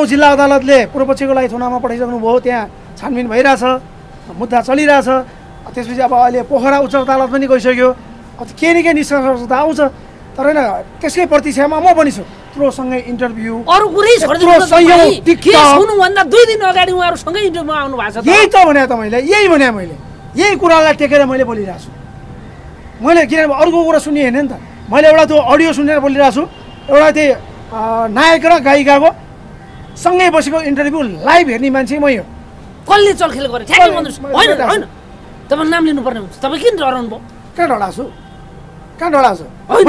जिल्ला अदालतले पूर्व पक्षको लागि थुनामा पठाइसक्नु भयो, त्यहाँ छानबिन भइरहेछ, मुद्दा चलिरहेछ। त्यसपछि अब अहिले पोखरा उच्च अदालत पनि गइसक्यो, केही न केही निष्कर्ष त आउँछ। तर होइन त्यसकै प्रतीक्षामा म पनि छु। त्रोसँगै इन्टरभ्यू अरू कुरै सुन्नुभन्दा 2 दिन अगाडि उहाँहरू सँगै इन्टरभ्यूमा आउनु भएको छ। यही त भने त मैले यही कुरालाई टेकेर मैले बोलिरहेको छु। मैले किनभने अर्को कुरा सुन्ने होइन नि त, मैले एउटा त्यो अडियो सुनेर बोलिरहेको छु। एउटा त्यही नायक र गायिकाको सँगै बसेको इन्टरभ्यू लाइभ हेर्ने मान्छे मै हो। कसले चलखेल गरे ठ्याक्कै भन्नुहोस्। होइन होइन तपाईँ नाम लिनुपर्ने हुन्छ। तपाईँ किन डराउनु भयो? कहाँ डराएको छु? कहाँ डराएको छु?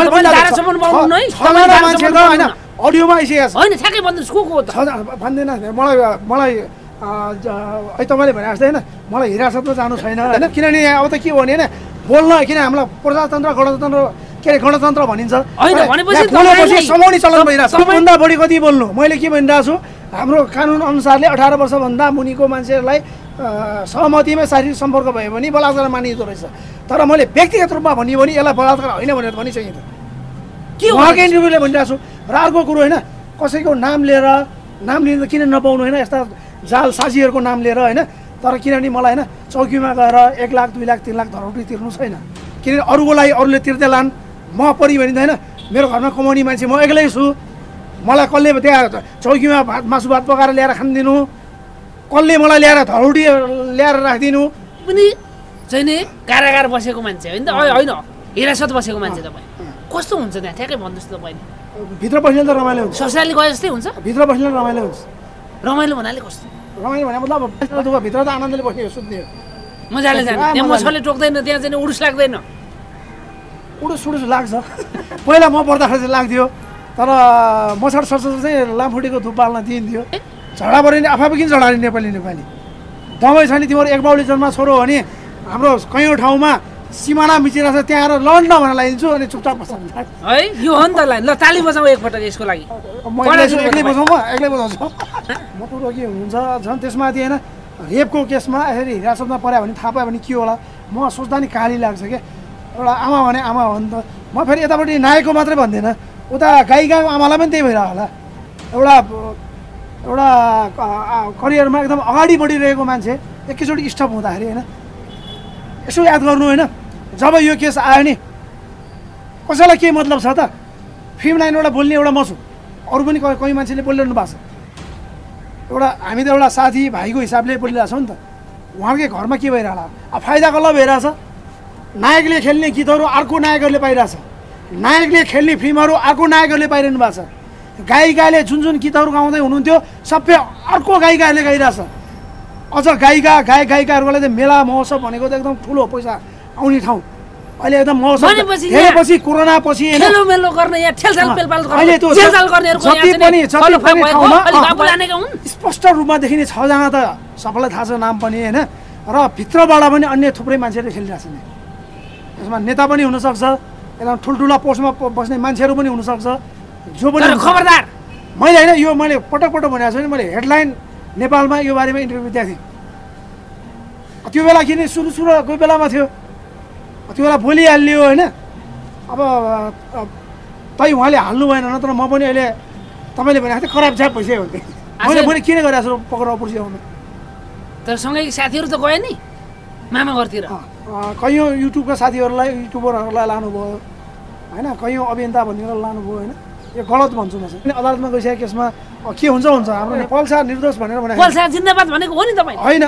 अडियोमा आइसकेको छ। होइन ठ्याक्कै भन्नुहोस् को हो त? भन्दैन मलाई तपाईँले भने जस्तै होइन मलाई हिरासतमा जानु छैन होइन। किनभने अब त के हो भने होइन बोल्न, किन हामीलाई प्रजातन्त्र गणतन्त्र के अरे गणतन्त्र भनिन्छ, बोलेपछि समाउने चलन भइरहेको छ। सबभन्दा बढी कति बोल्नु? मैले के भनिरहेको छु, हाम्रो कानुन अनुसारले 18 वर्षभन्दा मुनिको मान्छेहरूलाई सहमतिमै शारीरिक सम्पर्क भयो भने बलात्कार मानिँदो रहेछ। तर मैले व्यक्तिगत रूपमा भनियो भने यसलाई बलात्कार होइन भनेर भनिसकेँ त। के उहाँको इन्टरभ्यूले भनिरहेको छु। र अर्को कुरो होइन कसैको नाम लिन किन नपाउनु होइन, यस्ता जाल साझीहरूको नाम लिएर होइन। तर किनभने मलाई होइन चौकीमा गएर 1 लाख 2 लाख 3 लाख धरौटी तिर्नु छैन। किनभने अरूको लागि अरूले तिर्दै लान्, म परि भने त होइन मेरो घरमा कमाउने मान्छे म एक्लै छु। मलाई कसले त्यहाँ चौकीमा मासु भात पकाएर ल्याएर खानिदिनु, कसले मलाई ल्याएर धरौटी ल्याएर राखिदिनु पनि चाहिँ नि कारागार बसेको मान्छे होइन त। होइन हिरासत बसेको मान्छे तपाईँ कस्तो हुन्छ त्यहाँ ठ्याक्कै भन्नुहोस् तपाईँले? भित्र बस्ने त रमाइलो हुन्छ, ससुराली गए जस्तै हुन्छ। भित्र बस्ने रमाइलो हुन्छ। रमाइलो भन्नाले कस्तो? रमाइलो भने मतलब भित्र त आनन्दले बस्ने हो, सुत्ने हो, मजाले जाने। त्यहाँ मसले टोक्दैन, त्यहाँ चाहिँ उडुस लाग्दैन। उडुस लाग्छ। पहिला म पर्दाखेरि चाहिँ लाग्थ्यो, तर मछाड सर्छ चाहिँ लामखुट्टेको धुप बाल्न दिइन्थ्यो। झडा पऱ्यो नि आफै किन झडाने नेपाली दमै छ नि तिम्रो एक बाउली जन्म छोरो हो भने हाम्रो कयौँ ठाउँमा सिमाना मिचिरहेको छ, त्यहाँ आएर लड्न भनेर लगाइदिन्छु अनि चुपचाप बस्छ है। यो हो नि त ल ताली बजाऊ एकपटक यसको लागि। एक्लै बजाउँछु म कुरो के हुन्छ झन् त्यसमाथि होइन रेपको केसमा यसरी हिरासतमा पर्यो भने थाहा पायो भने के होला, म सोच्दा नि काली लाग्छ क्या। एउटा आमा भने आमा हो नि त। म फेरि यतापट्टि नायकको मात्रै भन्दिनँ, उता गायिकाको आमालाई पनि त्यही भइरहेको होला। एउटा करियरमा एकदम अगाडि बढिरहेको मान्छे एकैचोटि स्टप हुँदाखेरि होइन यसो याद गर्नु होइन, जब यो केस आयो नि कसैलाई के मतलब छ त? फिल्म लाइनबाट बोल्ने एउटा म छु, अरू पनि कोही मान्छेले बोलिरहनु भएको छ। एउटा हामी त एउटा साथी भाइको हिसाबले बोलिरहेको छौँ नि त। उहाँकै घरमा के भइरहेको होला? अब फाइदा कसलाई भइरहेछ? नायकले खेल्ने गीतहरू अर्को नायकहरूले पाइरहेछ, नायकले खेल्ने फिल्महरू अर्को नायकहरूले पाइरहनु भएको छ। गायिकाले जुन गीतहरू गाउँदै हुनुहुन्थ्यो सबै अर्को गायिकाहरूले गाइरहेछ। अझ गायिकाहरूलाई चाहिँ मेला महोत्सव भनेको त एकदम ठुलो पैसा आउने ठाउँ। अहिले एकदम महोत्सव धेरैपछि कोरोना पछि स्पष्ट रूपमा देखिने 6 जना त सबैलाई थाहा छ नाम पनि होइन। र भित्रबाट पनि अन्य थुप्रै मान्छेहरूले खेलिरहेछ नि। यसमा नेता पनि हुनसक्छ, एकदम ठुल्ठुला पोस्टमा बस्ने मान्छेहरू पनि हुनसक्छ। जो पनि खबरदार मैले होइन यो मैले पटक भनेको छु नि, मैले हेडलाइन नेपालमा यो बारेमा इन्टरभ्यू दिएको थिएँ। त्यो बेला किन सुरु कोही बेलामा थियो, त्यो बेला बोलिहाल्यो होइन। अब उहाँले हाल्नु भएन, नत्र म पनि अहिले तपाईँले भनेको थिएँ खराब छाप भइसक्यो भने मैले किन गरेको छु पक्राउ पुर्स्याउनु। तर सँगै साथीहरू त गए नि मामा घरतिर, कयौँ युट्युबका साथीहरूलाई युट्युबरहरूलाई लानुभयो होइन, कयौँ अभियन्ता भनेर लानुभयो होइन। यो गलत भन्छु म चाहिँ। अदालतमा गइसकेको केसमा के हुन्छ हाम्रो पल्सा निर्दोष भनेर भने पल्सा जिन्दाबाद भनेको हो नि तपाईँ? होइन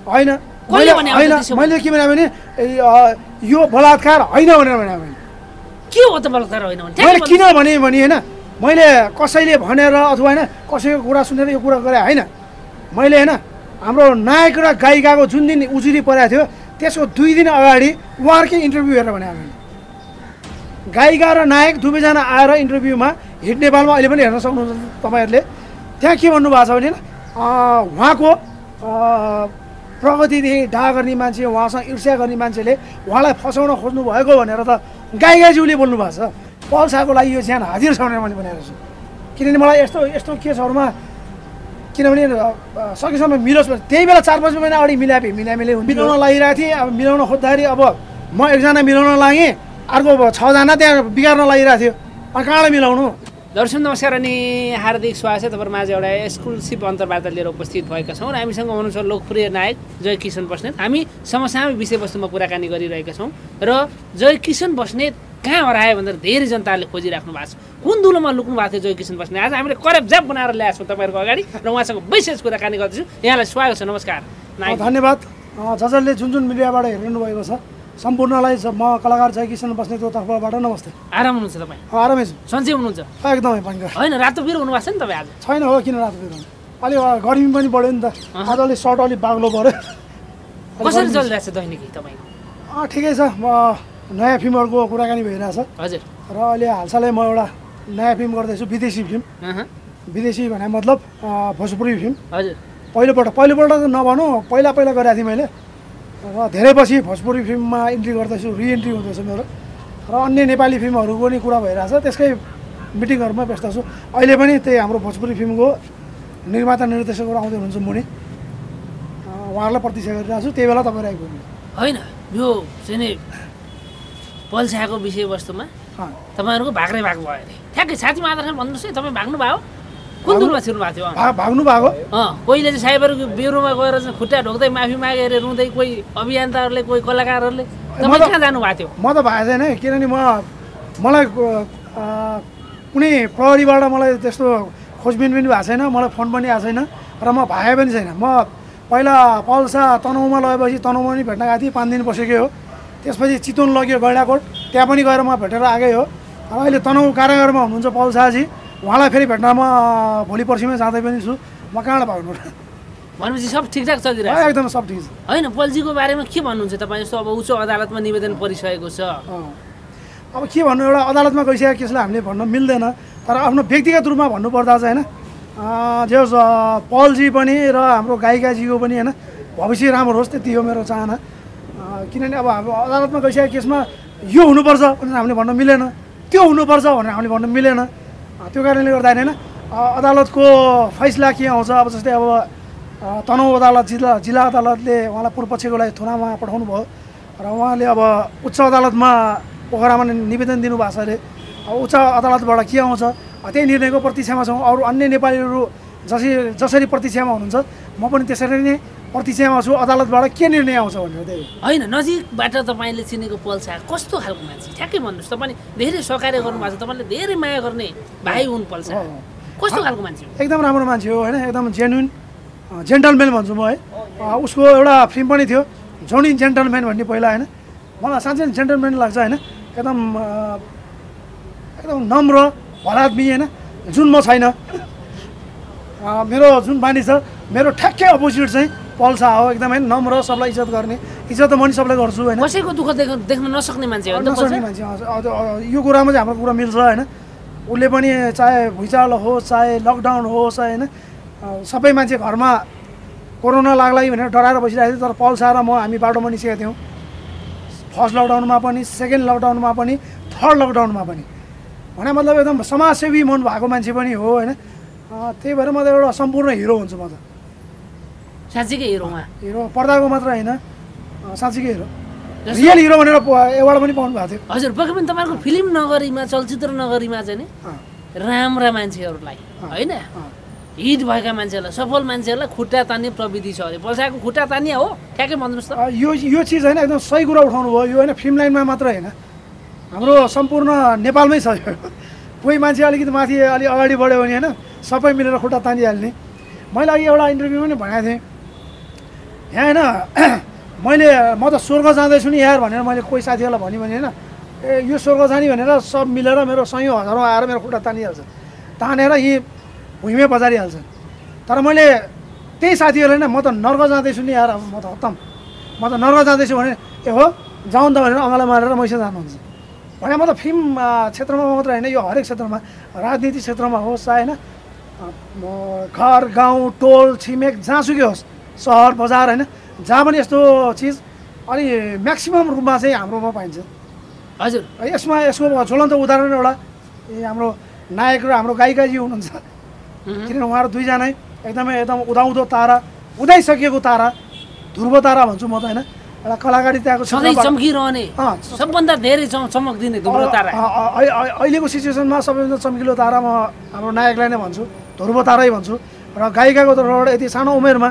मैले के भने यो बलात्कार होइन भनेर भने के हो त बलात्कार होइन भने? मैले किन भने होइन मैले कसैले भनेर अथवा होइन कसैको कुरा सुनेर यो कुरा गरेँ होइन। मैले होइन हाम्रो नायक र गायिकाको जुन दिन उजुरी परेको थियो त्यसको 2 दिन अगाडि उहाँहरूकै इन्टरभ्यू हेरेर भने गायिका र नायक दुवैजना आएर इन्टरभ्यूमा हिट नेपालमा अहिले पनि हेर्न सक्नुहुन्छ तपाईँहरूले। त्यहाँ के भन्नुभएको छ भने उहाँको प्रगतिदेखि डाहा गर्ने मान्छे, उहाँसँग ईर्ष्या गर्ने मान्छेले उहाँलाई फसाउन खोज्नु भएको भनेर त गायिकाज्यूले बोल्नु भएको छ। पल्साको लागि यो ज्यान हाजिर छ भनेर मैले भनेको छु। किनभने मलाई यस्तो केसहरूमा किनभने सकेसम्म मिलोस्, त्यही बेला 4-5 महिना अगाडि मिलाउने मिलाउन लागिरहेको थिएँ। अब मिलाउन खोज्दाखेरि अब म एकजना मिलाउन लागेँ, अर्को 6 जना त्यहाँ बिगार्न लागिरहेको थियो। कहाँबाट मिलाउनु? दर्शक नमस्कार अनि हार्दिक स्वागत छ तपाईहरु माझ एउटा एक्सक्लुसिभ अन्तर्वार्ता लिएर उपस्थित भएका छौँ र हामीसँग हुनुहुन्छ लोकप्रिय नायक जय किशन बस्नेत। हामी समसामयिक विषयवस्तुमा कुराकानी गरिरहेका छौँ र जय किशन बस्नेत कहाँ हरायो भनेर धेरै जनताले खोजिराख्नु भएको छ। कुन दुलोमा लुक्नु भएको थियो जय किशन बस्नेत? आज हामीले करेक्ट ज्याप बनाएर ल्याएको छौँ तपाईँहरूको अगाडि र उहाँसँग विशेष कुराकानी गर्दैछु। यहाँलाई स्वागत छ, नमस्कार नायक। धन्यवाद। जसले जुन मिडियाबाट हेरिनु भएको छ सम्पूर्णलाई म कलाकार जय किशन बस्नेतको तर्फबाट नमस्ते। आराम हुनुहुन्छ तपाईँ? आरामै छु। सन्चै हुनुहुन्छ? एकदमै भयङ्कर। होइन, रातो बिरो हुनुभएको छ नि तपाईँ आज? छैन हो, किन रातो बिरो? अलि गर्मी पनि बढ्यो नि त, आज अलि सर्ट अलि बाग्लो पऱ्यो। कसरी चलिरहेछ दैनिकी तपाईँको? ठिकै छ। नयाँ फिल्महरूको कुराकानी भइरहेछ। हजुर। र अहिले हालसालै म एउटा नयाँ फिल्म गर्दैछु, विदेशी फिल्म। विदेशी भने मतलब भोजपुरी फिल्म। हजुर। पहिलोपल्ट त नभनौँ, पहिला गरेको थिएँ मैले र धेरै पछि भोजपुरी फिल्ममा इन्ट्री गर्दैछु, रिइन्ट्री हुँदैछ मेरो। र अन्य नेपाली फिल्महरू पनि कुरा भइरहेछ, त्यसकै मिटिङहरूमा व्यस्त छु। अहिले पनि त्यही हाम्रो भोजपुरी फिल्मको निर्माता निर्देशकहरू आउँदै हुनुहुन्छ मुनि, उहाँहरूलाई प्रतीक्षा गरिरहेको छु। त्यही बेला तपाईँहरू आइपुग्नु। होइन, यो चाहिँ नि पल्साको विषयवस्तुमा तपाईँहरूको भाग्रै भाग भयो अरे। ठ्याक्कै छातीमा आधार भन्नुहोस् है, तपाईँ भाग्नु भयो? कुन दुलमा छिर्नु भएको थियो? भाग्नु भएको। कोहीले चाहिँ साइबरको ब्युरोमा गएर चाहिँ खुट्टा ढोक्दै माफी मागे अरे, रुँदै कोही अभियन्ताहरूले, कोही कलाकारहरूले। तपाईँ कहाँ जानुभएको थियो? म त भएको छैन, किनभने मलाई कुनै प्रहरीबाट मलाई त्यस्तो खोजबिन पनि भएको छैन, मलाई फोन पनि आएको छैन र म भागे पनि छैन। म पहिला पल्सा तनहुँमा लगेपछि तनहुँमा पनि भेट्न गएको थिएँ, 5 दिन बसेकै हो। त्यसपछि चितवन लग्यो गैँडाकोट, त्यहाँ पनि गएर म भेटेर आएकै हो। र अहिले तनहुँ कारागारमा हुनुहुन्छ पल्साजी, उहाँलाई फेरि भेट्न म भोलि पर्सिमै जाँदै पनि छु। म कहाँबाट भाग्नु? भनेपछि सब ठिकठाक चलिरहेको छ? एकदम सब ठिक छ। होइन, पल्जीको बारेमा के भन्नुहुन्छ तपाईँ? जस्तो अब उच्च अदालतमा निवेदन परिसकेको छ। अब के भन्नु, एउटा अदालतमा गइसकेको केसलाई हामीले भन्न मिल्दैन, तर आफ्नो व्यक्तिगत रूपमा भन्नुपर्दा चाहिँ होइन, जे होस् पलजी पनि र हाम्रो गायिकाजीको पनि होइन भविष्य राम्रो होस्, त्यति हो मेरो चाहना। किनभने अब हाम्रो अदालतमा गइसकेको केसमा यो हुनुपर्छ भनेर हामीले भन्न मिलेन, त्यो हुनुपर्छ भनेर हामीले भन्न मिलेन। त्यो कारणले गर्दा होइन, अदालतको फैसला के आउँछ। अब जस्तै अब तनहुँ अदालत जिल्ला अदालतले उहाँलाई पूर्व पक्षको लागि थुनामा पठाउनु भयो र उहाँले अब उच्च अदालतमा पोखरामा निवेदन दिनुभएको छ अरे। उच्च अदालतबाट के आउँछ त्यही निर्णयको प्रतीक्षामा छौँ। अरू अन्य नेपालीहरू जसरी प्रतीक्षामा हुनुहुन्छ, म पनि त्यसरी नै प्रतीक्षामा छु अदालतबाट के निर्णय आउँछ भनेर। त्यही होइन, नजिकबाट तपाईँले चिनेको पल्सा कस्तो खालको मान्छे? ठ्याक्कै भन्नुहोस्। तपाईँले धेरै सहकार्य गर्नुभएको छ, तपाईँले धेरै माया गर्ने भाइ हुन् पल्सा। कस्तो खालको मान्छे हो? एकदम राम्रो मान्छे हो होइन, एकदम जेन्युन जेन्टलम्यान भन्छु म है। उसको एउटा फिल्म पनि थियो जोनी जेन्टलम्यान भन्ने पहिला होइन, मलाई साँच्चै जेन्टलम्यान लाग्छ होइन। एकदम नम्र भलादमी होइन, जुन म छैन। मेरो जुन बानी छ, मेरो ठ्याक्कै अपोजिट चाहिँ पल्सा हो। एकदम होइन, नम्र, सबलाई इज्जत गर्ने। इज्जत त म नि सबलाई गर्छु होइन। कसैको दुःख देख्न नसक्ने मान्छे हो। नसक्ने मान्छे, यो कुरामा चाहिँ हाम्रो कुरा मिल्छ होइन। उसले पनि चाहे भुइँचालो होस्, चाहे लकडाउन होस् होइन, सबै मान्छे घरमा कोरोना लाग्ला भनेर डराएर बसिरहेको थियो, तर पल्सा र म हामी बाटोमा निस्केका थियौँ। फर्स्ट लकडाउनमा पनि, सेकेन्ड लकडाउनमा पनि, थर्ड लकडाउनमा पनि। भने मतलब एकदम समाजसेवी मन भएको मान्छे पनि हो होइन। त्यही भएर म त एउटा सम्पूर्ण हिरो हुन्छु म त। साँच्चीकै हिरो? हिरो पर्दाको मात्र होइन, साँच्चीकै हिरो, रियल हिरो भनेर एवार्ड पनि पाउनु भएको थियो। हजुर, पक्कै पनि तपाईँको फिल्म नगरीमा, चलचित्र नगरीमा चाहिँ नि राम्रा मान्छेहरूलाई होइन, हिट भएका मान्छेहरूलाई, सफल मान्छेहरूलाई खुट्टा तान्ने प्रविधि छ अरे। पल्साको खुट्टा तानिया हो? ठ्याक्कै भन्नुहोस् त। यो चिज होइन, एकदम सही कुरा उठाउनु भयो। यो होइन फिल्म लाइनमा मात्र होइन, हाम्रो सम्पूर्ण नेपालमै छ। कोही मान्छे अलिकति माथि अलि अगाडि बढ्यो भने होइन, सबै मिलेर खुट्टा तानिहाल्ने। मैले अघि एउटा इन्टरभ्यूमा पनि भनेको थिएँ यहाँ होइन, म त स्वर्ग जाँदैछु नि यार भनेर मैले कोही साथीहरूलाई भने होइन, यो स्वर्ग जाने भनेर सब मिलेर मेरो सयौँ हजारौँ आएर मेरो खुट्टा तानिहाल्छ, तानेर यहीँ भुइँमै बजारिहाल्छ। तर मैले त्यही साथीहरूलाई म त नर्क जाँदैछु नि यार, म त खत्तम, म त नर्क जाँदैछु भने ए हो जाउँ त भनेर अँगालो मारेर मैसे जानुहुन्छ भने। म त फिल्म क्षेत्रमा मात्र होइन, यो हरेक क्षेत्रमा, राजनीति क्षेत्रमा होस् चाहे होइन, घर गाउँ टोल छिमेक जहाँसुकै होस्, सहर बजार होइन, जहाँ पनि यस्तो चिज अनि म्याक्सिमम् रूपमा चाहिँ हाम्रोमा पाइन्छ। हजुर, यसको ज्वलन्त उदाहरण एउटा हाम्रो नायक र हाम्रो गायिकाजी हुनुहुन्छ। किनभने उहाँहरू दुईजना एकदम उदाउँदो तारा, उदाइसकेको तारा, ध्रुव तारा भन्छु म त होइन। एउटा कलाकारिताको सधैँ चम्किरहने सबभन्दा धेरै चमक दिने ध्रुव तारा अहिलेको सिचुएसनमा सबैभन्दा चम्किलो तारा म हाम्रो नायकलाई नै भन्छु, ध्रुव तारै भन्छु। र गायिकाको तर्फबाट यति सानो उमेरमा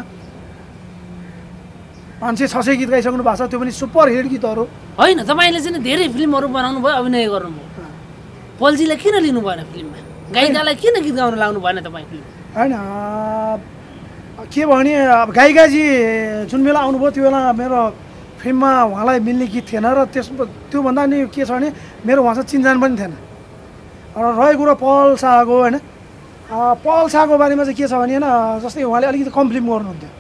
500-600 गीत गाइसक्नु भएको छ, त्यो पनि सुपर हिट गीतहरू होइन। तपाईँले चाहिँ धेरै फिल्महरू बनाउनु भयो, अभिनय गर्नुभयो, पल्जीलाई किन लिनु भएन फिल्ममा? गायिकालाई किन गीत गाउन लाउनु भएन तपाईँ फिल्म? होइन के भने अब गायिकाजी जुन बेला आउनुभयो त्यो बेला मेरो फिल्ममा उहाँलाई मिल्ने गीत थिएन र त्योभन्दा नि के छ भने मेरो उहाँसँग चिनजान पनि थिएन। र रहेको कुरो पल शाहको होइन, पल शाहको बारेमा चाहिँ के छ भने होइन जस्तै उहाँले अलिकति कम फिल्म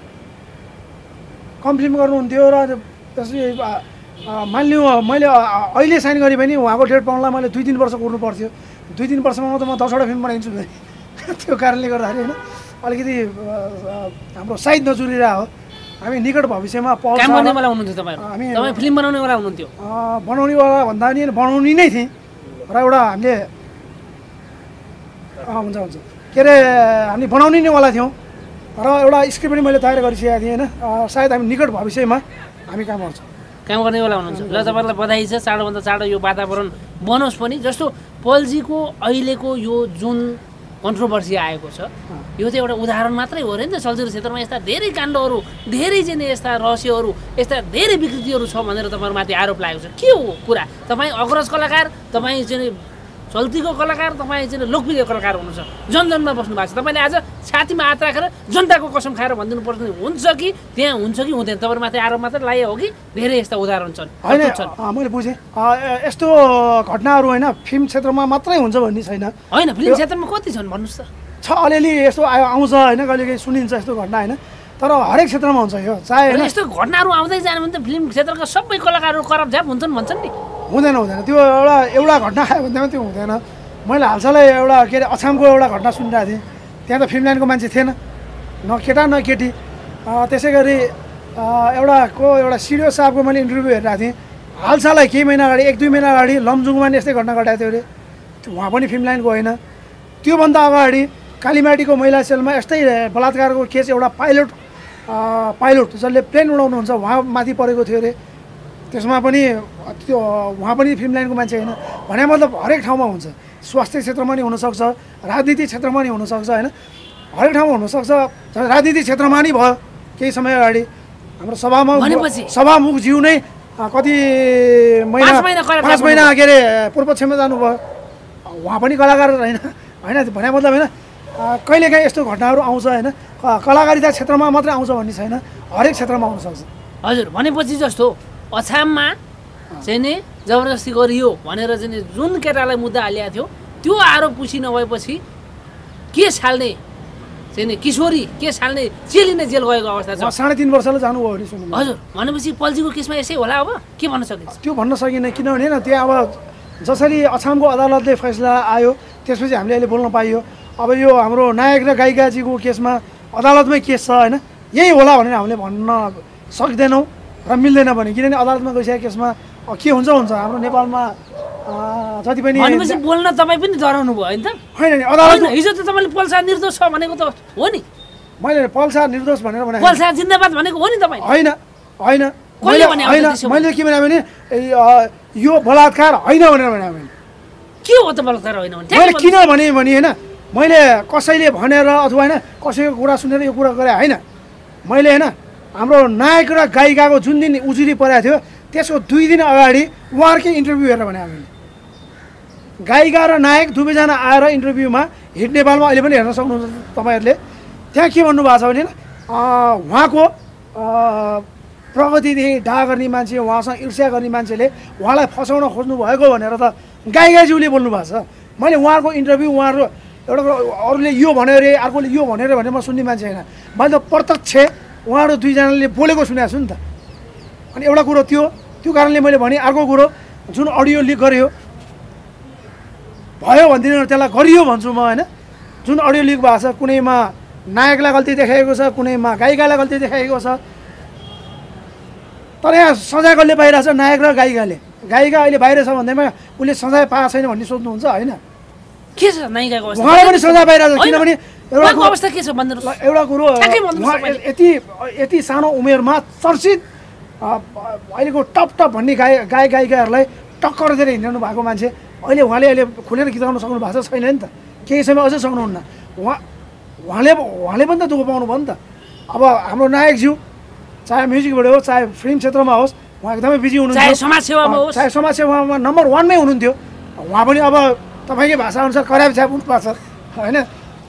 गर्नुहुन्थ्यो र त्यसपछि मानिलिउँ मैले अहिले साइन गरेँ भने उहाँको डेट पाउनलाई मैले 2-3 वर्ष कुर्नु पर्थ्यो। 2-3 वर्षमा त म 10वटा फिल्म बनाइदिन्छु फेरि। त्यो कारणले गर्दाखेरि होइन अलिकति हाम्रो साइज नजुरिरहेको हो। हामी निकट भविष्यमा काम गर्नेवाला हुनुहुन्थ्यो तपाईँ फिल्म बनाउनेवाला हुनुहुन्थ्यो? बनाउनेवाला भन्दा नि बनाउने नै थिएँ र एउटा हामीले हुन्छ के अरे हामी बनाउने नैवाला थियौँ र एउटा स्क्रिप्ट पनि मैले तयार गरिसकेको थिएँ होइन। सायद हामी निकट भविष्यमा हामी काम गर्नेवाला हुनुहुन्छ। ल तपाईँलाई बधाई छ, चाँडोभन्दा चाँडो यो वातावरण बनोस् पनि। जस्तो पलजीको अहिलेको यो जुन कन्ट्रोभर्सी आएको छ यो चाहिँ एउटा उदाहरण मात्रै हो र नि त। चलचित्र क्षेत्रमा यस्ता धेरै काण्डहरू, धेरै चाहिँ यस्ता रहस्यहरू, यस्ता धेरै विकृतिहरू छ भनेर तपाईँहरूमाथि आरोप लागेको छ। के हो कुरा? तपाईँ अग्रज कलाकार, तपाईँ चाहिँ चल्तीको कलाकार, तपाईँ चाहिँ लोकप्रिय कलाकार हुनुहुन्छ, जनजनमा बस्नु भएको छ। तपाईँले आज छातीमा हात राखेर जनताको कसम खाएर भनिदिनु पर्ने हुन्छ कि त्यहाँ हुन्छ कि हुँदैन? तपाईँहरूमाथि आरोप मात्रै लाग्यो हो कि धेरै यस्ता उदाहरण छन्? होइन मैले बुझेँ यस्तो घटनाहरू होइन फिल्म क्षेत्रमा मात्रै हुन्छ भन्ने छैन। होइन फिल्म क्षेत्रमा कति छन् भन्नुहोस् त? छ अलिअलि यस्तो आउँछ होइन, कहिले कहिले सुनिन्छ यस्तो घटना होइन, तर हरेक क्षेत्रमा हुन्छ यो। चाहे यस्तो घटनाहरू आउँदै जाने भने त फिल्म क्षेत्रका सबै कलाकारहरू करप्ट झ्याप हुन्छन् भन्छन् नि? हुँदैन त्यो एउटा घटना आयो भने त्यो हुँदैन। मैले हालसालै एउटा के अरे अछामको एउटा घटना सुनिरहेको थिएँ। त्यहाँ त फिल्म लाइनको मान्छे थिएन, न केटा न केटी। त्यसै गरी एउटा सिडिओ साहबको मैले इन्टरभ्यू हेरिरहेको थिएँ हालसालै केही महिना अगाडि, 1-2 महिना अगाडि लमजुङमा नि यस्तै घटना घटाएको थियो अरे। उहाँ पनि फिल्म लाइनको होइन। त्योभन्दा अगाडि कालीमाटीको महिला सेलमा यस्तै बलात्कारको केस एउटा पाइलट जसले प्लेन उडाउनुहुन्छ उहाँ माथि परेको थियो अरे। त्यसमा पनि त्यो उहाँ पनि फिल्म लाइनको मान्छे होइन। भने मतलब हरेक ठाउँमा हुन्छ, स्वास्थ्य क्षेत्रमा नि हुनसक्छ, राजनीति क्षेत्रमा नि हुनसक्छ होइन, हरेक ठाउँमा हुनसक्छ। राजनीति क्षेत्रमा नि भयो केही समय अगाडि हाम्रो सभामुखज्यू नै कति महिना 5 महिना के अरे पूर्वपक्षमा जानुभयो। उहाँ पनि कलाकार होइन भने मतलब होइन कहिलेकाहीँ यस्तो घटनाहरू आउँछ होइन। कलाकारिता क्षेत्रमा मात्रै आउँछ भन्ने छैन, हरेक क्षेत्रमा आउनसक्छ। हजुर भनेपछि जस्तो अछाममा चाहिँ नि जबरजस्ती गरियो भनेर चाहिँ जुन केटालाई मुद्दा हालिएको थियो त्यो आरोप पुष्टि नभएपछि के छाल्ने चाहिँ नि किशोरी के छाल्ने चेली नै जेल गएको अवस्था छ। 3.5 वर्षले जानुभयो भने सुन्नु। हजुर भनेपछि पल्जीको केसमा यसै होला अब के भन्न सकिन्छ? त्यो भन्न सकिनँ किनभने होइन त्यहाँ अब जसरी अछामको अदालतले फैसला आयो त्यसपछि हामीले अहिले बोल्न पाइयो। अब यो हाम्रो नायक र गायिकाजीको केसमा अदालतमै केस छ होइन, यही होला भनेर हामीले भन्न सक्दैनौँ र मिल्दैन पनि। किनभने अदालतमा गइसकेको केसमा के हुन्छ हाम्रो नेपालमा जति पनि भनेपछि बोल्न तपाईँ पनि डराउनु भयो होइन त? होइन नि अदालत हिजो त तपाईँले पल्सा निर्दोष छ भनेको त हो नि? मैले पल्सा निर्दोष भनेर भने पल्सा जिन्दाबाद भनेको हो नि तपाईँ? होइन मैले के भने भने यो बलात्कार होइन भनेर भने के हो त बलात्कार होइन भने? मैले किन भने होइन मैले कसैले भनेर अथवा होइन कसैको कुरा सुनेर यो कुरा गरेँ होइन। मैले होइन हाम्रो नायक र गायिकाको जुन दिन उजुरी परेको थियो त्यसको 2 दिन अगाडि उहाँहरूकै इन्टरभ्यू हेरेर भने हामीले गायिका र नायक दुवैजना आएर इन्टरभ्यूमा हिट नेपालमा अहिले पनि हेर्न सक्नुहुन्छ तपाईँहरूले। त्यहाँ के भन्नुभएको छ भने उहाँको प्रगतिदेखि डाहा गर्ने मान्छे, उहाँसँग ईर्ष्या गर्ने मान्छेले उहाँलाई फसाउन खोज्नु भएको भनेर त गायिकाज्यूले बोल्नु भएको छ। मैले उहाँहरूको इन्टरभ्यू उहाँहरू एउटा अरूले यो भन्यो अरे अर्कोले यो भनेर भने म सुन्ने मान्छे होइन, मैले त प्रत्यक्ष उहाँहरू दुईजनाले बोलेको सुनेको छु नि त। अनि एउटा कुरो त्यो कारणले मैले भने अर्को कुरो जुन अडियो लिक गरियो भयो भन्दिनँ त्यसलाई गरियो भन्छु म होइन। जुन अडियो लिक भएको छ कुनैमा नायकलाई गल्ती देखाएको छ, कुनैमा गायिकालाई गल्ती देखाएको छ, तर यहाँ सजाय कसले पाइरहेको छ? नायक र गायिकाले। गायिका अहिले बाहिर छ भन्दैमा उसले सजाय पाएको छैन भन्ने सोध्नुहुन्छ होइन? के छ नायिकाको अवस्था? उहाँलाई पनि सजाय पाइरहेको छ किनभने अवस्था के छ भन्नुहोस्? एउटा कुरो यति सानो उमेरमा चर्चित अहिलेको टप भन्ने गायिकाहरूलाई टक्कर दिएर हिँड्नु भएको मान्छे अहिले खुलेर गीत गाउन सक्नु भएको छैन नि त, केही समय अझै सक्नुहुन्न। उहाँले पनि त दुःख पाउनु भयो नि त। अब हाम्रो नायकज्यू चाहे म्युजिकबाट होस् चाहे फिल्म क्षेत्रमा होस् उहाँ एकदमै बिजी हुनुहुन्छ, चाहे समाजसेवामा नम्बर 1 मै हुनुहुन्थ्यो। उहाँ पनि अब तपाईँकै भाषाअनुसार कराप छ्याप हुनुपर्छ होइन।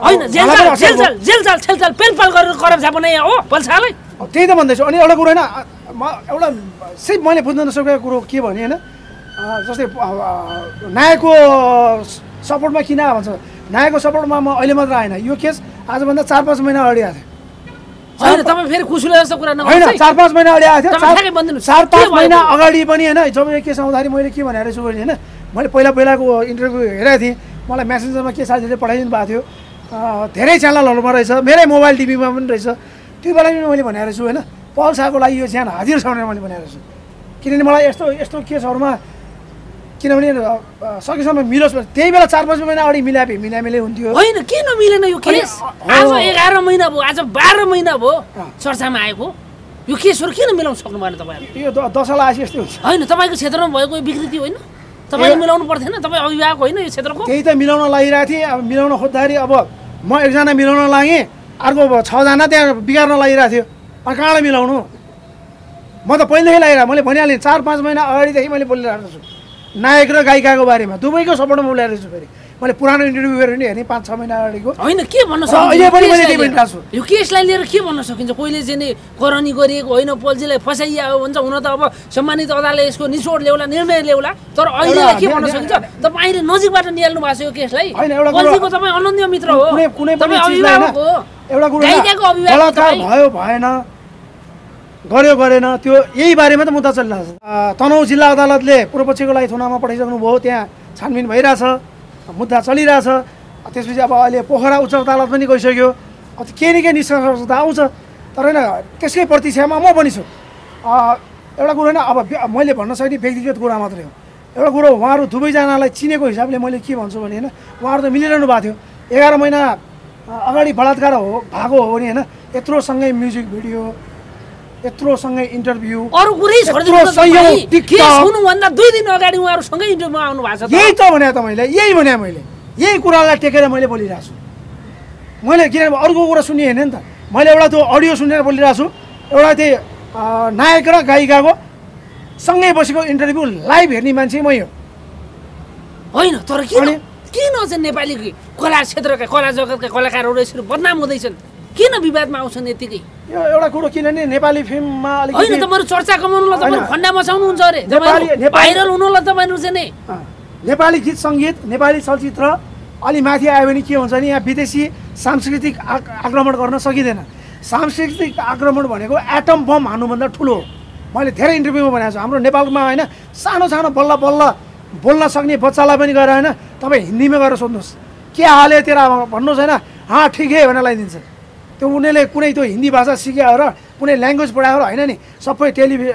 जेलचाल पेलपाल गरेर कराप छ्याप बनाए हो पल्सालाई। त्यही त भन्दैछु। अनि एउटा कुरो होइन, एउटा सिर्फ मैले बुझ्न नसकेको कुरो के भने होइन, जस्तै नायकको सपोर्टमा किन भन्छ, नायकको सपोर्टमा म अहिले मात्र आएन, यो केस आजभन्दा 4-5 महिना अगाडि आएको थियो। होइन तपाईँ फेरि खुसीले जस्तो कुरा नगर्नु होइन, 4-5 महिना अगाडि आएको थियो। 4-5 महिना अगाडि पनि होइन, जब यो केस आउँदाखेरि मैले के भनेर छु भने होइन, मैले पहिलाको इन्टरभ्यू हेरेको थिएँ, मलाई मेसेन्जरमा के साथीले पठाइदिनु भएको थियो, धेरै च्यानलहरूमा रहेछ, मेरै मोबाइल टिभीमा पनि रहेछ। त्यो बेला पनि मैले भनेर छु होइन, पल शाहको लागि यो ज्यान हाजिर छ भनेर मैले भनेर छु। किनभने मलाई यस्तो केसहरूमा किनभने सकेसम्म मिलोस्, त्यही बेला 4-5 महिना अगाडि मिलामिले हुन्थ्यो। होइन किन मिलेन यो केस? आज 11 महिना भयो, आज 12 महिना भयो चर्चामा आएको यो केसहरू किन मिलाउन सक्नु भएन तपाईँहरू? यो दशला आएपछि यस्तै हुन्छ। होइन तपाईँको क्षेत्रमा भएको विकृति होइन, तपाईँले मिलाउनु पर्थेन, तपाईँ अभिभावक होइन यो क्षेत्रको। त्यही त मिलाउन लागिरहेको थिएँ। अब मिलाउन खोज्दाखेरि अब म एकजना मिलाउन लागेँ, अर्को 6 जना त्यहाँ बिगार्न लागिरहेको थियो। अनि कहाँबाट मिलाउनु? म त पहिलेदेखि लागिरहेको, मैले भनिहालेँ 4-5 महिना अगाडिदेखि मैले बोलिरहेको छु नायक र गायिकाको बारेमा, दुवैको सपोर्टमा बोलिरहेको छु। फेरि मैले पुरानो इन्टरभ्यू गरेर नि हेर्ने 5-6 महिना अगाडिको। होइन के भन्न सकिन्छ अहिले पनि मैले त्यही भनिरहेको छु। यो केसलाई लिएर के भन्न सकिन्छ? कोहीले चाहिँ नि करनी गरिएको होइन, पोल्जीलाई फसाइया हुन्छ, हुन त अब सम्मानित अदालतले यसको निचोड ल्याउला, निर्णय ल्याउला, तर अहिले के भन्न सकिन्छ? तपाईँले नजिकबाट निहाल्नु भएको छ यो केसलाई। पोल्जीको तपाईँ अनन्य मित्र हो, तपाईँ अभिभावक हो, एउटा कुरो गायिकाको अभिभावक भयो भएन, गर्यो गरेन, त्यो यही बारेमा त मुद्दा चलिरहेको छ। तनहुँ जिल्ला अदालतले पूर्व पक्षको लागि थुनामा पठाइसक्नु भयो, त्यहाँ छानबिन भइरहेछ, मुद्दा चलिरहेछ। त्यसपछि अब अहिले पोखरा उच्च अदालत पनि गइसक्यो, केही न केही निष्कर्ष त आउँछ। तर होइन त्यसकै प्रतीक्षामा म पनि छु। एउटा कुरो होइन, अब मैले भन्न सक्ने व्यक्तिगत कुरा मात्रै हो। एउटा कुरो उहाँहरू दुवैजनालाई चिनेको हिसाबले मैले के भन्छु भने होइन, उहाँहरू त मिलिरहनु भएको थियो। 11 महिना अगाडि बलात्कार भएको हो भने होइन, यत्रोसँगै म्युजिक भिडियो, यत्रोसँगै इन्टरभ्यू, अरू कुरै हुनुभन्दा 2 दिन अगाडि उहाँहरूसँगै इन्टरभ्यूमा आउनु भएको छ। यही त भने त मैले यही कुरालाई टेकेर मैले बोलिरहेको छु। मैले किनभने अर्को कुरा सुन्ने होइन नि त, मैले एउटा त्यो अडियो सुनेर बोलिरहेको छु। एउटा त्यही नायक र गायिकाको सँगै बसेको इन्टरभ्यू लाइभ हेर्ने मान्छे मै हो। होइन तर किन चाहिँ नेपाली कला क्षेत्रका कला जगतका कलाकारहरू यसरी बदनाम हुँदैछन्? किन विवादमा आउँछन् यतिकै? यो एउटा कुरो किनभने नेपाली फिल्ममा अलिकति होइन तपाईँहरू चर्चा कमाउनुलाई तपाईँहरू खन्डा मचाउनुहुन्छ अरे, भाइरल हुनुलाई तपाईँहरू चाहिँ नि नेपाली गीत सङ्गीत, नेपाली चलचित्र अलि माथि आयो भने के हुन्छ नि, यहाँ विदेशी सांस्कृतिक आक्रमण गर्न सकिँदैन। सांस्कृतिक आक्रमण भनेको एटम बम हान्नुभन्दा ठुलो हो। मैले धेरै इन्टरभ्यूमा भनेको छु, हाम्रो नेपालमा होइन सानो बल्ल बोल्न सक्ने बच्चालाई पनि गएर होइन तपाईँ हिन्दीमा गएर सोध्नुहोस् के हाल है तेरा भन्नुहोस् होइन, हाँ ठिक है भनेर लगाइदिन्छ। त्यो उनीहरूले कुनै त्यो हिन्दी भाषा सिक्यो र कुनै ल्याङ्ग्वेज पढायो होइन नि, सबै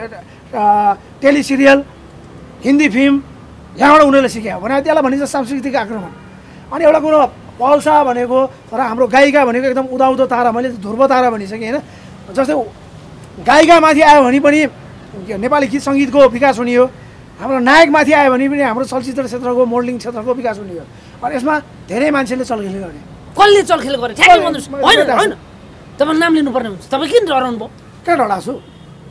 टेलिसिरियल हिन्दी फिल्म यहाँबाट उनीहरूले सिक्यो भने त्यसलाई भनिन्छ सांस्कृतिक आक्रमण। अनि एउटा कुरो पल शाह भनेको र हाम्रो गायिका भनेको एकदम उदाउँदो तारा, मैले ध्रुव तारा भनिसकेँ होइन। जस्तै गायिका माथि आयो भने पनि नेपाली गीत सङ्गीतको विकास हुने हो, हाम्रो नायक माथि आयो भने पनि हाम्रो चलचित्र क्षेत्रको मोडलिङ क्षेत्रको विकास हुने हो। अनि यसमा धेरै मान्छेले चलखेल गरे। कसले चलखेल गरे? ठ्याक्कै भन्नुहोस्। होइन तपाईँ नाम लिनुपर्ने हुन्छ, तपाईँ किन डराउनु भयो? कहाँ डराएको छु?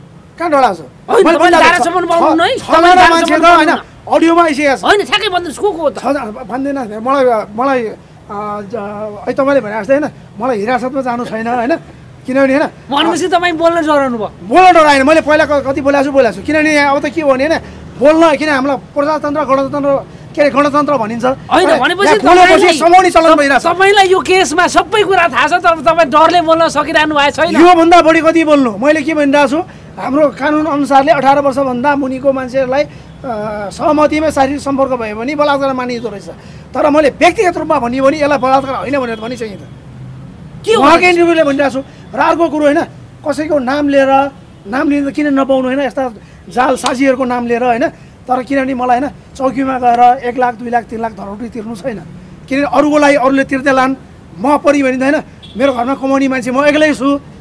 अडियोमा आइसकेको छ। होइन ठ्याक्कै भन्नुहोस् को भन्दैन। मलाई तपाईँले भने जस्तै होइन, मलाई हिरासतमा जानु छैन होइन, किनभने होइन भनेपछि तपाईँ बोल्न डराउनु भयो? बोल्न डराएन, मैले पहिला कति बोलेको छु किनभने अब त के हो भने होइन बोल्न, किन हामीलाई प्रजातन्त्र गणतन्त्र भनिन्छ। होइन भनेपछि तपाईँलाई यो केसमा सबै कुरा थाहा छ, तर तपाईँ डरले बोल्न सकिरहनु भएको छैन। योभन्दा बढी कति बोल्नु? मैले के भनिरहेको छु, हाम्रो कानुन अनुसारले 18 वर्षभन्दा मुनिको मान्छेहरूलाई सहमतिमै शारीरिक सम्पर्क भयो भने बलात्कार मानिँदो रहेछ। तर मैले व्यक्तिगत रूपमा भनियो भने यसलाई बलात्कार होइन भनेर भनिसकेँ त। के उहाँकै इन्टरभ्यूले भनिरहेको छु। र अर्को कुरो होइन, कसैको नाम लिन किन नपाउनु होइन, यस्ता जाल साझीहरूको नाम लिएर होइन। तर किनभने मलाई होइन चौकीमा गएर 1 लाख 2 लाख 3 लाख धरौटी तिर्नु छैन, किनभने अरूको लागि अरूले तिर्दै लान्, म परि भने त होइन मेरो घरमा कमाउने मान्छे म एक्लै छु,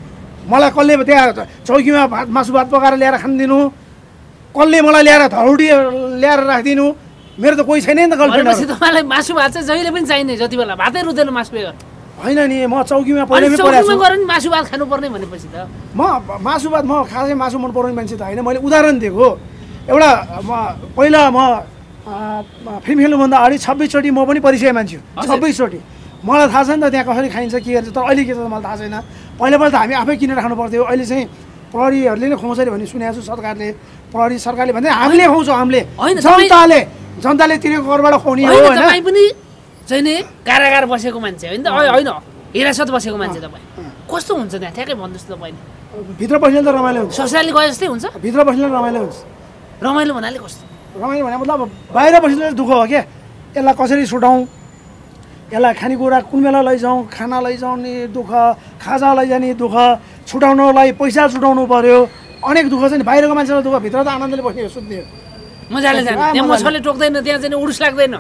मलाई कसले त्यहाँ चौकीमा मासु भात पकाएर ल्याएर खानिदिनु, कसले मलाई ल्याएर धौडी ल्याएर राखिदिनु, मेरो त कोही छैन नि त गर्लफ्रेन्ड। तपाईँलाई मासु भात चाहिँ जहिले पनि चाहिने, जति बेला भातै रुँदैन मासु बेगर होइन नि, म चौकीमा पहिल्यै परेको छु। गएर नि मासु भात खानुपर्ने भनेपछि त म मासु भात म खासै मासु मन पराउने मान्छे त होइन। मैले उदाहरण दिएको एउटा पहिला म फिल्म खेल्नुभन्दा अगाडि 26 चोटि म पनि परिचय मान्छे हो, 26 चोटि मलाई थाहा छ नि त त्यहाँ कसरी खाइन्छ के गर्छ। तर अहिले के छ मलाई थाहा छैन। पहिला त हामी आफै किनेर खानु पर्थ्यो, अहिले चाहिँ प्रहरीहरूले नै खुवाउँछ अरे भन्ने सुनेको छु। सरकारले भन्दै हामीले खुवाउँछौँ, हामीले जनताले तिरेको करबाट खुवाउने हो होइन। तपाईँ पनि चाहिँ नि कारागार बसेको मान्छे होइन त, होइन हिरासत बसेको मान्छे तपाईँ, कस्तो हुन्छ त्यहाँ ठ्याक्कै भन्नुहोस् त तपाईँले। भित्र बस्ने त रमाइलो हुन्छ, ससुराली गए जस्तै हुन्छ, भित्र बस्ने रमाइलो हुन्छ। रमाइलो भन्नाले कस्तो? रमाइलो भने मतलब बाहिर बस्ने दुःख हो क्या, यसलाई कसरी छुटाउँ, यसलाई खानेकुरा कुन बेला लैजाउँ, खाना लैजाउने दुःख, खाजा लैजाने दुःख, छुटाउनलाई पैसा छुटाउनु पर्यो, अनेक दुःख छ नि। बाहिरको मान्छेलाई दुःख, भित्र त आनन्दले बस्ने हो, सुत्ने हो, मजाले जाने। त्यहाँ मसले टोक्दैन, त्यहाँ चाहिँ उडुस लाग्दैन।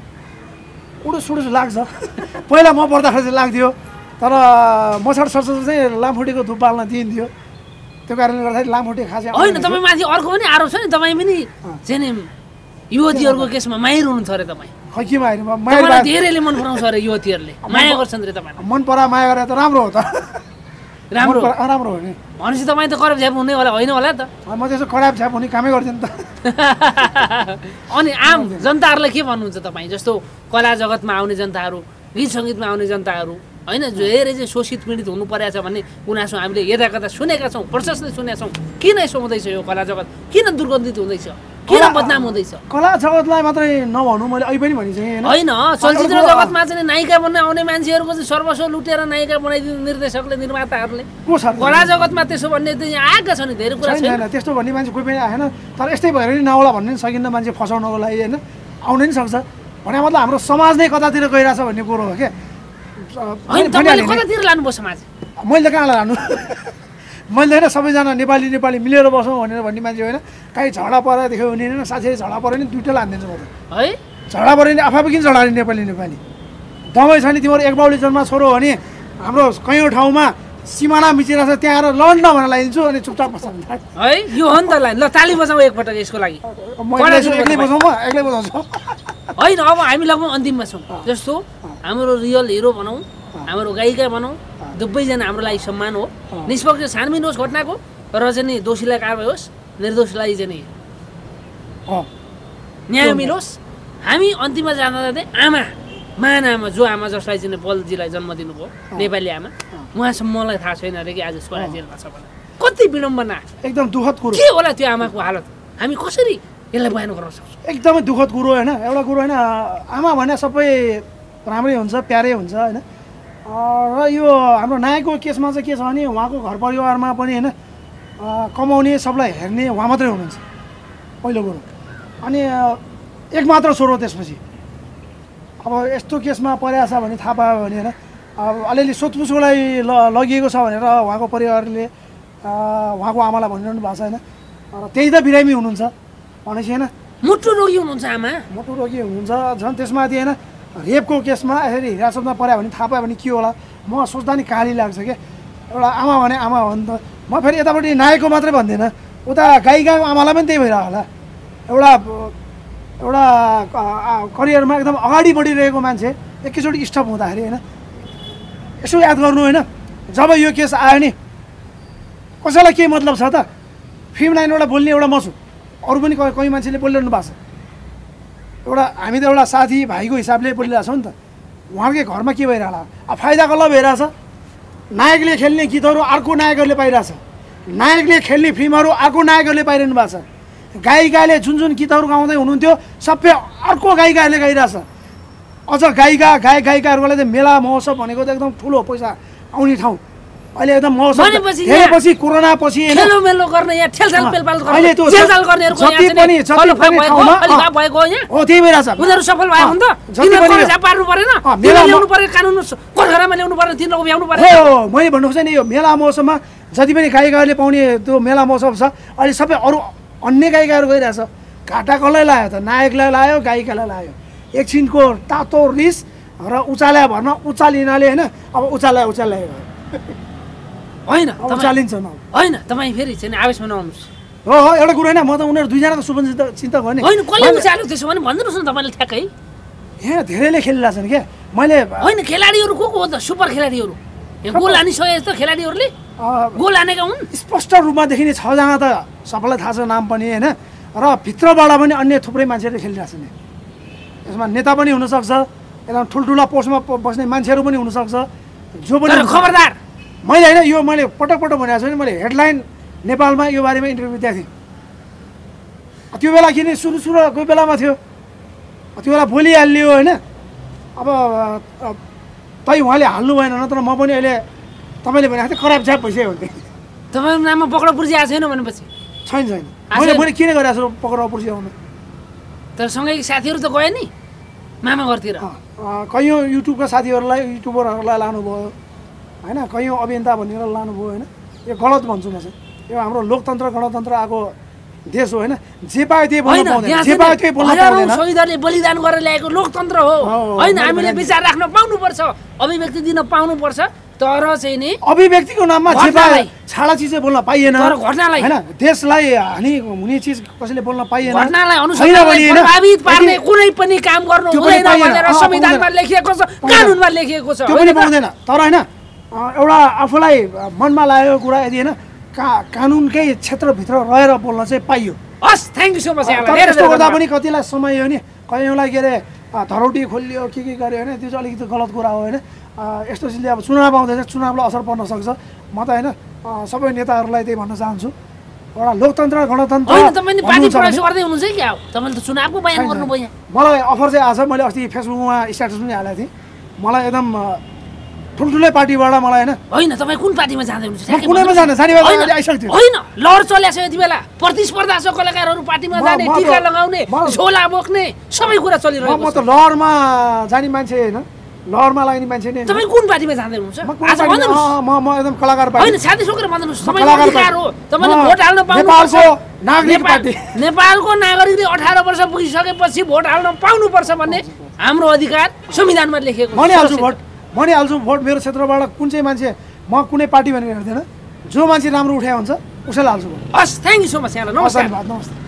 उडुस लाग्छ, पहिला म पर्दाखेरि चाहिँ लाग्थ्यो, तर मछाड सर्छ चाहिँ लामखुट्टेको धुप बाल्न दिइन्थ्यो, त्यो कारणले गर्दाखेरि लामखुट्टे खासे होइन। तपाईँ माथि अर्को पनि आरोप छ नि, तपाईँ पनि चाहिँ नि युवतीहरूको केसमा माहिर हुनुहुन्छ अरे तपाईँ। खै के माहिर? माया धेरैले मन पराउँछ अरे, युवतीहरूले माया गर्छन् अरे तपाईँलाई। मन परा माया गरेर त राम्रो हो त, राम्रो राम्रो हो नि। भनेपछि तपाईँ त कराप झ्याप हुने होला, होइन होला त? म त्यसो कराप झ्याप हुने कामै गर्थेँ नि त। अनि आम जनताहरूलाई के भन्नुहुन्छ तपाईँ? जस्तो कला जगतमा आउने जनताहरू, गीत सङ्गीतमा आउने जनताहरू होइन, धेरै चाहिँ शोषित पीडित हुनु परेको छ भन्ने गुनासो हामीले यता कता सुनेका छौँ, प्रशस्तै सुनेका छौँ। किन यसो हुँदैछ यो कला जगत, किन दुर्गन्धित हुँदैछ, किन बदनाम हुँदैछ? कला जगतलाई मात्रै नभनौँ, मैले अहिले पनि भने चाहिँ होइन, चलचित्र जगतमा चाहिँ नायिका बन्न आउने मान्छेहरूको चाहिँ सर्वस्व लुटेर नायिका बनाइदिनु निर्देशकले, निर्माताहरूले। कला जगतमा त्यसो भन्ने त यहाँ आएका छन् धेरै कुरा छैन। त्यस्तो भन्ने मान्छे कोही पनि आएन, तर यस्तै भएर नि नहोला भन्ने पनि सकिन्न, मान्छे फसाउनको लागि होइन, आउनै नि सक्छ। भने मतलब हाम्रो समाज नै कतातिर गइरहेछ भन्ने कुरो हो क्या। कतातिर लानुभयो समाज? मैले कहाँ लानु, मैले होइन सबैजना नेपाली मिलेर बसौँ भनेर भन्ने मान्छे होइन। काहीँ झगडा परेर देख्यो भने होइन, साथीले झगडा पऱ्यो नि दुइटा लानिदिन्छु म त है। झगडा पऱ्यो नि आफै किन झगडा नेपाली दमै छ नि, तिम्रो एक बाउली जन्म छोरो भने हाम्रो कयौँ ठाउँमा सिमाना मिचिरहेको छ, त्यहाँ आएर लड्न भनेर लगाइदिन्छु अनि चुपचाप बस्छ है। यो हो नि त, ल ताली बजाउँ एकपटक यसको लागि। एक्लै बजाउँछु होइन। अब हामी लगभग अन्तिममा छौँ। जस्तो हाम्रो रियल हिरो भनौँ, हाम्रो गायिका भनौँ, दुवैजना हाम्रो लागि सम्मान हो। निष्पक्ष छानबिन होस् घटनाको, र चाहिँ नि दोषीलाई कारवाही होस्, निर्दोषलाई चाहिँ नि न्याय मिलोस्। हामी अन्तिममा जाँदा जाँदै आमा, महान आमा, जो आमा जसलाई चाहिँ पलजीलाई जन्म दिनुभयो, नेपाली आमा, उहाँसम्म मलाई थाहा छैन अरे कि आज छोरा जेलमा छ भने। कति विडम्बना, एकदम दुःखद कुरो। के होला त्यो आमाको हालत, हामी कसरी यसलाई बयान गर्न सक्छौँ? एकदमै दुःखद कुरो होइन, एउटा कुरो होइन। आमा भने सबै राम्रै हुन्छ, प्यारै हुन्छ होइन। र यो हाम्रो नायकको केसमा चाहिँ के छ भने उहाँको घर परिवारमा पनि होइन, कमाउने सबलाई हेर्ने उहाँ मात्रै हुनुहुन्छ पहिलो कुरो। अनि एक मात्र छोरो, त्यसपछि अब यस्तो केसमा परेको छ भने थाहा पायो भने होइन, अब अलिअलि सोधपुछको लागि लगिएको छ भनेर उहाँको परिवारले उहाँको आमालाई भनिरहनु भएको छ होइन। र त्यही त बिरामी हुनुहुन्छ भनेपछि होइन, मुटु रोगी हुनुहुन्छ आमा, मुटु रोगी हुनुहुन्छ। झन् त्यसमाथि होइन रेपको केसमा यसरी हिरासतमा पर्यो भने थाहा पायो भने के होला, म सोच्दा नि काली लाग्छ क्या। एउटा आमा भने आमा हो नि त। म फेरि यतापट्टि नायकको मात्रै भन्दिनँ, उता गायिकाको आमालाई पनि त्यही भइरह होला। एउटा करियरमा एकदम अगाडि बढिरहेको मान्छे एकैचोटि स्टप हुँदाखेरि होइन, यसो याद गर्नु होइन, जब यो केस आयो नि कसैलाई के मतलब छ त? फिल्म लाइनबाट बोल्ने एउटा म छु, अरू पनि कोही मान्छेले बोलिरहनु भएको छ। एउटा हामी त एउटा साथी भाइको हिसाबले बोलिरहेको छौँ नि त। उहाँकै घरमा के भइरहला, अब फाइदा कसलाई भइरहेछ? नायकले खेल्ने गीतहरू अर्को नायकहरूले पाइरहेछ, नायकले खेल्ने फिल्महरू अर्को नायकहरूले पाइरहनु भएको छ, गायिकाले जुन गीतहरू गाउँदै हुनुहुन्थ्यो सबै अर्को गायिकाहरूले गाइरहेछ। अझ गायिकाहरूको लागि चाहिँ मेला महोत्सव भनेको त एकदम ठुलो पैसा आउने ठाउँ। अहिले एकदम महोत्सव धेरैपछि कोरोना पछि खेलोमेलो गर्ने यहाँ ठेलछाल पेलपाल गर्ने, अहिले त्यो जेलजाल गर्नेहरुको जति पनि ठाउँमा अलिक भएको यहाँ हो त्यही भइरहेछ। उनीहरू सफल भयो नि त, तिनीहरू झ्याप पार्नु परेन, मेला ल्याउनु पर्यो, कानुन कोठघरमा ल्याउनु पर्यो, तिनीहरूको भ्याउनु पर्यो। हो मैले भन्नु खोजेँ नि, यो मेला महोत्सवमा जति पनि गायिकाहरूले पाउने त्यो मेला महोत्सव छ, अहिले सबै अरू अन्य गायिकाहरू गइरहेछ। घाटा कसलाई लायो त? नायकलाई लायो, गायिकालाई लायो। एकछिनको तातो रिस र उचाल्या भरमा उचालिनाले होइन, अब उचाल्या होइन अब चालिन्छ न होइन तपाईँ फेरि चाहिँ आवेशमा नआउनुहोस् हो एउटा कुरा होइन म त उनीहरू दुईजना त शुभचिन्तक हो नि होइन कसले उचाल्यो त्यसो भने भनिदिनुहोस् न तपाईँले ठ्याक्कै यहाँ धेरैले खेलिरहेछन् क्या मैले होइन खेलाडीहरू को हो त सुपर खेलाडीहरू गोल हानिसके जस्तो खेलाडीहरूले गोल हानेका हुन् स्पष्ट रूपमा देखिने 6 जना त सबैलाई थाहा छ नाम पनि होइन र भित्रबाट पनि अन्य थुप्रै मान्छेहरूले खेलिरहेछन् यसमा नेता पनि हुनसक्छ एकदम ठुल्ठुला पोस्टमा बस्ने मान्छेहरू पनि हुनसक्छ जो पनि खबरदार मैले होइन यो मैले पटक पटक भनेको छु नि मैले हेडलाइन नेपालमा यो बारेमा इन्टरभ्यू दिएको थिएँ त्यो बेला किन सुरु कोही बेलामा थियो त्यो बेला बोलिहाल्यो होइन अब तै उहाँले हाल्नु भएन नत्र म पनि अहिले तपाईँले भनेको थिएँ खराब छाप भइसक्यो भने तपाईँको नाममा पक्राउ पुर्जी आएको छैन भनेपछि छैन मैले किन गरेको छु पक्राउ पुर्जी आउनु तर सँगै साथीहरू त गए नि मामा घरतिर कैयौँ युट्युबका साथीहरूलाई युट्युबरहरूलाई लानुभयो होइन कैयौँ अभियन्ता भनेर लानुभयो होइन यो गलत भन्छु म चाहिँ यो हाम्रो लोकतन्त्र गणतन्त्र आएको देश हो होइन जे पायो त्यही बोल्न पाउँदैन जे पायो त्यही बोल्न पाउँदैन शहीदहरूले बलिदान गरेर ल्याएको लोकतन्त्र हो होइन हामीले विचार राख्न पाउनुपर्छ अभिव्यक्ति दिन पाउनुपर्छ तर चाहिँ नि अभिव्यक्तिको नाममा जे पायो छाडा चिजै बोल्न पाइएन घटनालाई होइन देशलाई हानि हुने चिज कसैले बोल्न पाइएन घटनालाई अनुसन्धानलाई प्रभावित पार्ने कुनै पनि काम गर्नु हुँदैन भनेर संविधानमा लेखिएको छ कानुनमा लेखिएको छ त्यो पनि पाउँदैन तर होइन एउटा आफूलाई मनमा लागेको कुरा यदि होइन कानुनकै क्षेत्रभित्र रहेर बोल्न चाहिँ पाइयो हस् थ्याङ्क यू सो मच यस्तो गर्दा पनि कतिलाई समय हो नि कयौँलाई के अरे धरौटी खोलियो के गर्यो होइन त्यो चाहिँ अलिकति गलत कुरा हो होइन यस्तो चिजले अब चुनाव आउँदैछ चुनावलाई असर पर्न सक्छ म त होइन सबै नेताहरूलाई त्यही भन्न चाहन्छु एउटा लोकतन्त्र गणतन्त्र मलाई अफर चाहिँ आज मैले अस्ति फेसबुकमा स्ट्याटस पनि हालेको थिएँ मलाई एकदम ठुल्ठुलै पार्टीबाट मलाई होइन तपाईँ कुन पार्टीमा जाँदै हुनुहुन्छ कुनैमा जाने सानीबाद आइसक्यो होइन लहर चलेको छ यति बेला प्रतिस्पर्धा छ कलाकारहरू पार्टीमा जाने टिका लगाउने झोला बोक्ने सबै कुरा चलिरहेको म त लहरमा जाने मान्छे होइन लहरमा लाग्ने मान्छे नै तपाईँ कुन पार्टीमा जाँदै हुनुहुन्छ म एकदम कलाकार पार्टी होइन साथी छोकेर भन्नुहोस् तपाईँ कलाकार हो तपाईँले भोट हाल्न पाउनुपर्छ नागरिक पार्टी नेपालको नागरिकले 18 वर्ष पुगिसकेपछि भोट हाल्न पाउनुपर्छ भन्ने हाम्रो अधिकार संविधानमा लेखिएको छ म नि हाल्छु भोट मेरो क्षेत्रबाट कुन चाहिँ मान्छे म कुनै पार्टी भनेर हेर्दैन जो मान्छे राम्रो उठाए हुन्छ उसैलाई हाल्छु हस् थ्याङ्क यू सो मच यहाँलाई नमस्कार नमस्ते